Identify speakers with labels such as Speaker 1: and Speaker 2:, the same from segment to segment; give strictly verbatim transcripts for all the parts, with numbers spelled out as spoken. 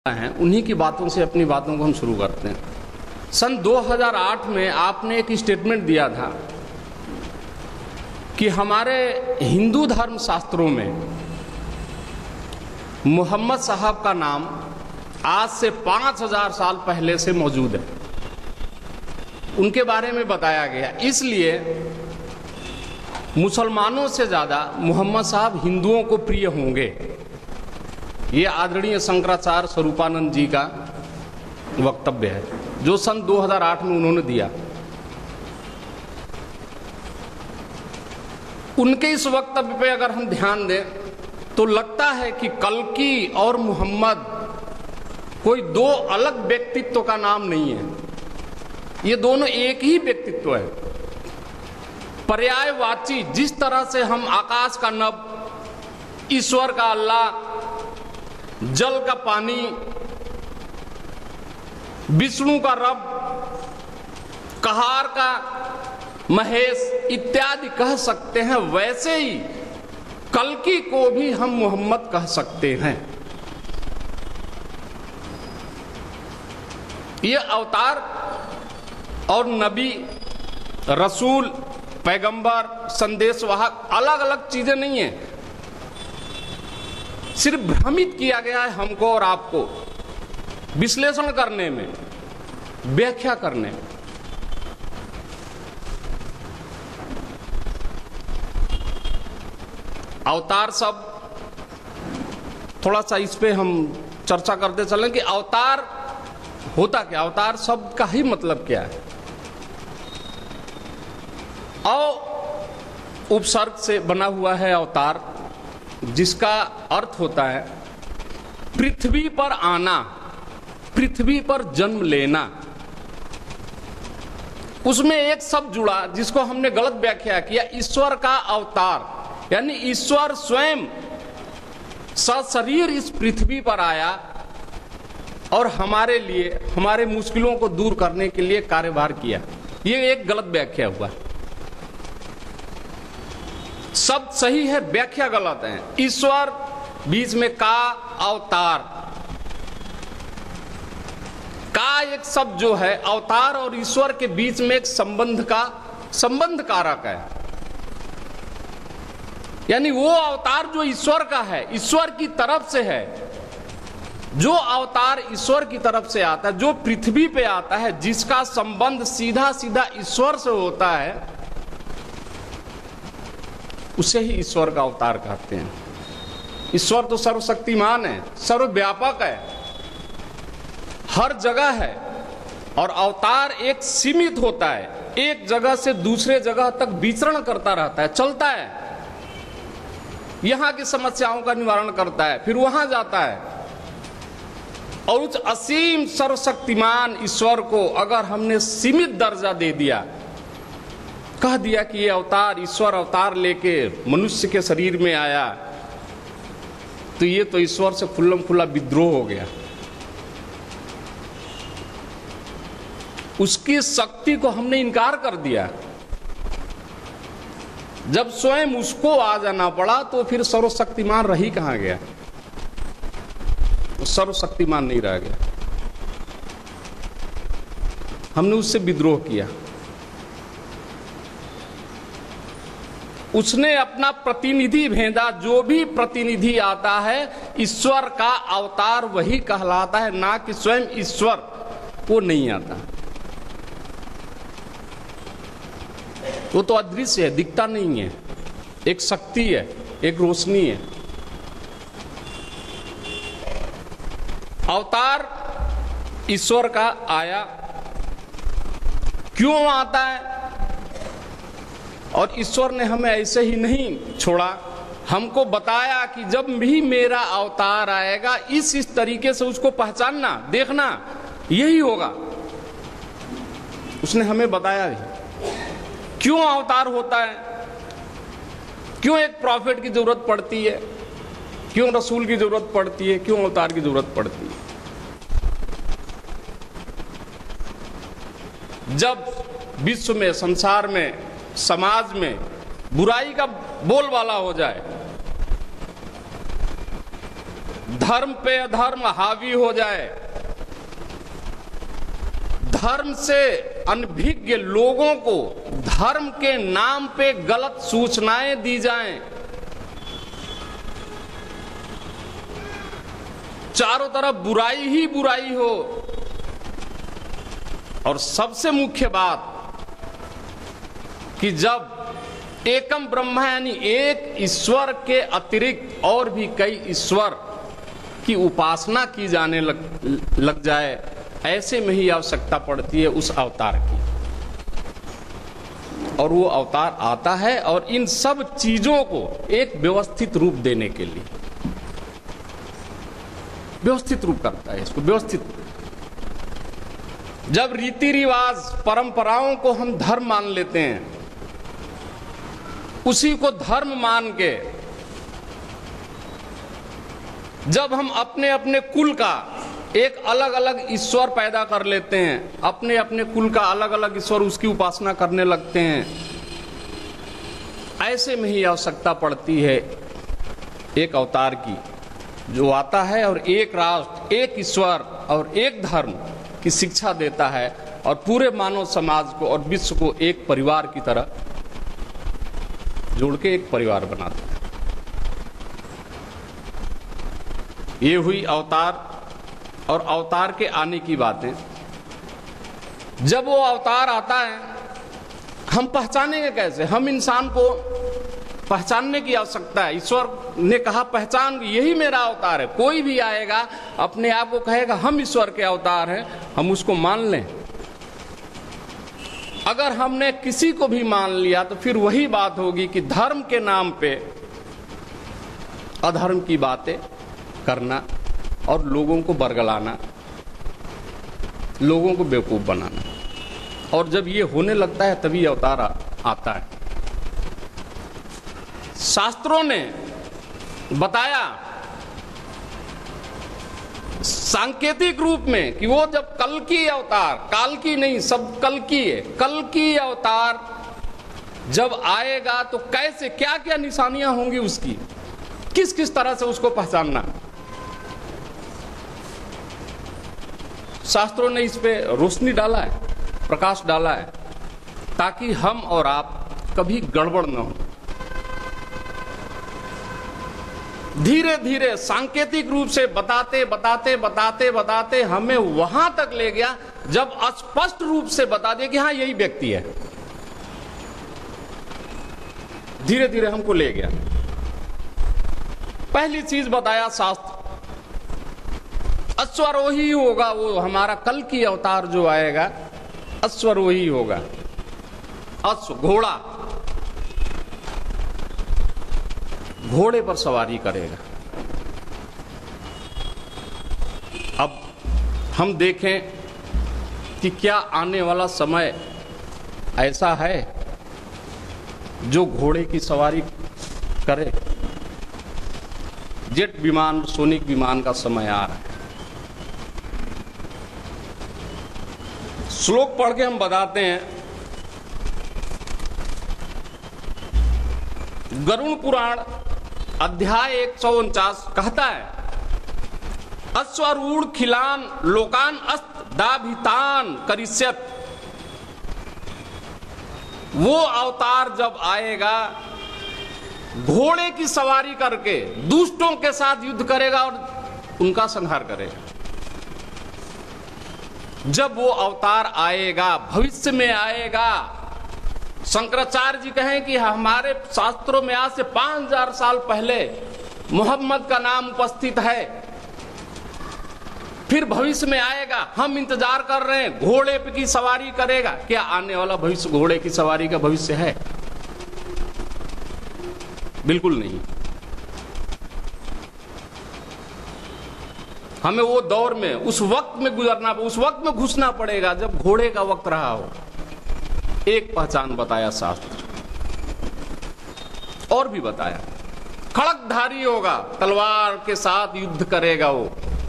Speaker 1: हैं उन्हीं की बातों से अपनी बातों को हम शुरू करते हैं। सन दो हज़ार आठ में आपने एक स्टेटमेंट दिया था कि हमारे हिंदू धर्म शास्त्रों में मोहम्मद साहब का नाम आज से पाँच हज़ार साल पहले से मौजूद है, उनके बारे में बताया गया। इसलिए मुसलमानों से ज़्यादा मोहम्मद साहब हिंदुओं को प्रिय होंगे। ये आदरणीय शंकराचार्य स्वरूपानंद जी का वक्तव्य है जो सन दो हज़ार आठ में उन्होंने दिया। उनके इस वक्तव्य पे अगर हम ध्यान दें तो लगता है कि कल्कि और मोहम्मद कोई दो अलग व्यक्तित्व का नाम नहीं है, ये दोनों एक ही व्यक्तित्व है, पर्यायवाची। जिस तरह से हम आकाश का नभ, ईश्वर का अल्लाह, जल का पानी, विष्णु का रब, कहार का महेश इत्यादि कह सकते हैं, वैसे ही कल्कि को भी हम मोहम्मद कह सकते हैं। ये अवतार और नबी, रसूल, पैगंबर, संदेशवाहक अलग अलग चीजें नहीं है। सिर्फ भ्रमित किया गया है हमको और आपको विश्लेषण करने में, व्याख्या करने में। अवतार सब थोड़ा सा इस पे हम चर्चा करते चलें कि अवतार होता क्या, अवतार शब्द का ही मतलब क्या है। और उपसर्ग से बना हुआ है अवतार, जिसका अर्थ होता है पृथ्वी पर आना, पृथ्वी पर जन्म लेना। उसमें एक शब्द जुड़ा जिसको हमने गलत व्याख्या किया, ईश्वर का अवतार, यानी ईश्वर स्वयं सशरीर इस पृथ्वी पर आया और हमारे लिए, हमारे मुश्किलों को दूर करने के लिए कार्यभार किया। ये एक गलत व्याख्या हुआ। शब्द सही है, व्याख्या गलत है। ईश्वर बीच में का, अवतार का एक शब्द जो है अवतार और ईश्वर के बीच में एक संबंध का संबंध कारक है, यानी वो अवतार जो ईश्वर का है, ईश्वर की तरफ से है। जो अवतार ईश्वर की तरफ से आता है, जो पृथ्वी पे आता है, जिसका संबंध सीधा सीधा ईश्वर से होता है, उसे ही ईश्वर का अवतार कहते हैं। ईश्वर तो सर्वशक्तिमान है, सर्वव्यापक है, हर जगह है। और अवतार एक सीमित होता है, एक जगह से दूसरे जगह तक विचरण करता रहता है, चलता है, यहां की समस्याओं का निवारण करता है, फिर वहां जाता है। और उस असीम सर्वशक्तिमान ईश्वर को अगर हमने सीमित दर्जा दे दिया, कह दिया कि ये अवतार, ईश्वर अवतार लेके मनुष्य के शरीर में आया, तो ये तो ईश्वर से खुल्लम खुल्ला विद्रोह हो गया। उसकी शक्ति को हमने इनकार कर दिया। जब स्वयं उसको आ जाना पड़ा तो फिर सर्वशक्तिमान रही कहां गया? सर्वशक्तिमान नहीं रह गया, हमने उससे विद्रोह किया। उसने अपना प्रतिनिधि भेजा, जो भी प्रतिनिधि आता है ईश्वर का अवतार वही कहलाता है, ना कि स्वयं ईश्वर वो नहीं आता। वो तो अदृश्य है, दिखता नहीं है, एक शक्ति है, एक रोशनी है। अवतार ईश्वर का आया, क्यों आता है? और ईश्वर ने हमें ऐसे ही नहीं छोड़ा, हमको बताया कि जब भी मेरा अवतार आएगा इस इस तरीके से उसको पहचानना, देखना, यही होगा। उसने हमें बताया भी क्यों अवतार होता है, क्यों एक प्रॉफिट की जरूरत पड़ती है, क्यों रसूल की जरूरत पड़ती है, क्यों अवतार की जरूरत पड़ती है। जब विश्व में, संसार में, समाज में बुराई का बोलबाला हो जाए, धर्म पे अधर्म हावी हो जाए, धर्म से अनभिज्ञ लोगों को धर्म के नाम पे गलत सूचनाएं दी जाएं, चारों तरफ बुराई ही बुराई हो, और सबसे मुख्य बात कि जब एकम ब्रह्म यानी एक ईश्वर के अतिरिक्त और भी कई ईश्वर की उपासना की जाने लग, लग जाए, ऐसे में ही आवश्यकता पड़ती है उस अवतार की। और वो अवतार आता है और इन सब चीजों को एक व्यवस्थित रूप देने के लिए व्यवस्थित रूप करता है, इसको व्यवस्थित। जब रीति रिवाज परंपराओं को हम धर्म मान लेते हैं, उसी को धर्म मान के जब हम अपने अपने कुल का एक अलग अलग ईश्वर पैदा कर लेते हैं, अपने अपने कुल का अलग अलग ईश्वर उसकी उपासना करने लगते हैं, ऐसे में ही आवश्यकता पड़ती है एक अवतार की, जो आता है और एक राष्ट्र, एक ईश्वर और एक धर्म की शिक्षा देता है और पूरे मानव समाज को और विश्व को एक परिवार की तरह जोड़ के एक परिवार बनाता है। ये हुई अवतार और अवतार के आने की बातें। जब वो अवतार आता है, हम पहचानेंगे कैसे? हम इंसान को पहचानने की आवश्यकता है। ईश्वर ने कहा पहचान, यही मेरा अवतार है। कोई भी आएगा अपने आप को कहेगा हम ईश्वर के अवतार हैं, हम उसको मान लें। अगर हमने किसी को भी मान लिया तो फिर वही बात होगी कि धर्म के नाम पे अधर्म की बातें करना और लोगों को बरगलाना, लोगों को बेवकूफ बनाना। और जब ये होने लगता है तभी अवतार आता है। शास्त्रों ने बताया सांकेतिक रूप में कि वो जब कल की अवतार, काल की नहीं, सब कल की है, कल की अवतार जब आएगा तो कैसे, क्या क्या निशानियां होंगी उसकी, किस किस तरह से उसको पहचानना। शास्त्रों ने इस पे रोशनी डाला है, प्रकाश डाला है, ताकि हम और आप कभी गड़बड़ न हो। धीरे धीरे सांकेतिक रूप से बताते बताते बताते बताते हमें वहां तक ले गया जब स्पष्ट रूप से बता दिया कि हाँ यही व्यक्ति है। धीरे धीरे हमको ले गया। पहली चीज बताया शास्त्र, अश्वरोही होगा वो हमारा कल की अवतार जो आएगा, अश्वरोही होगा। अश्व घोड़ा, घोड़े पर सवारी करेगा। अब हम देखें कि क्या आने वाला समय ऐसा है जो घोड़े की सवारी करे। जेट विमान, सोनिक विमान का समय आ रहा है। श्लोक पढ़ के हम बताते हैं। गरुड़ पुराण अध्याय एक सौ उनचास कहता है, अश्वरूढ़ खिलान लोकान अस्त दाभितान करिष्यत। वो अवतार जब आएगा घोड़े की सवारी करके दुष्टों के साथ युद्ध करेगा और उनका संहार करेगा। जब वो अवतार आएगा, भविष्य में आएगा, शंकराचार्य जी कहें कि हमारे शास्त्रों में आज से पांच हजार साल पहले मोहम्मद का नाम उपस्थित है, फिर भविष्य में आएगा, हम इंतजार कर रहे हैं, घोड़े पे की सवारी करेगा। क्या आने वाला भविष्य घोड़े की सवारी का भविष्य है? बिल्कुल नहीं। हमें वो दौर में, उस वक्त में गुजरना, उस वक्त में घुसना पड़ेगा जब घोड़े का वक्त रहा हो। एक पहचान बताया शास्त्र, और भी बताया, खड़गधारी होगा, तलवार के साथ युद्ध करेगा वो।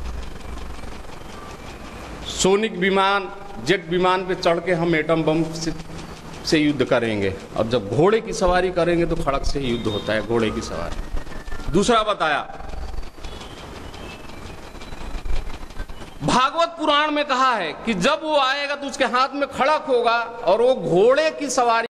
Speaker 1: सोनिक विमान, जेट विमान पे चढ़ के हम एटम बम से, से युद्ध करेंगे, और जब घोड़े की सवारी करेंगे तो खड़ग से ही युद्ध होता है, घोड़े की सवारी। दूसरा बताया भागवत पुराण में कहा है कि जब वो आएगा तो उसके हाथ में खड़क होगा और वो घोड़े की सवारी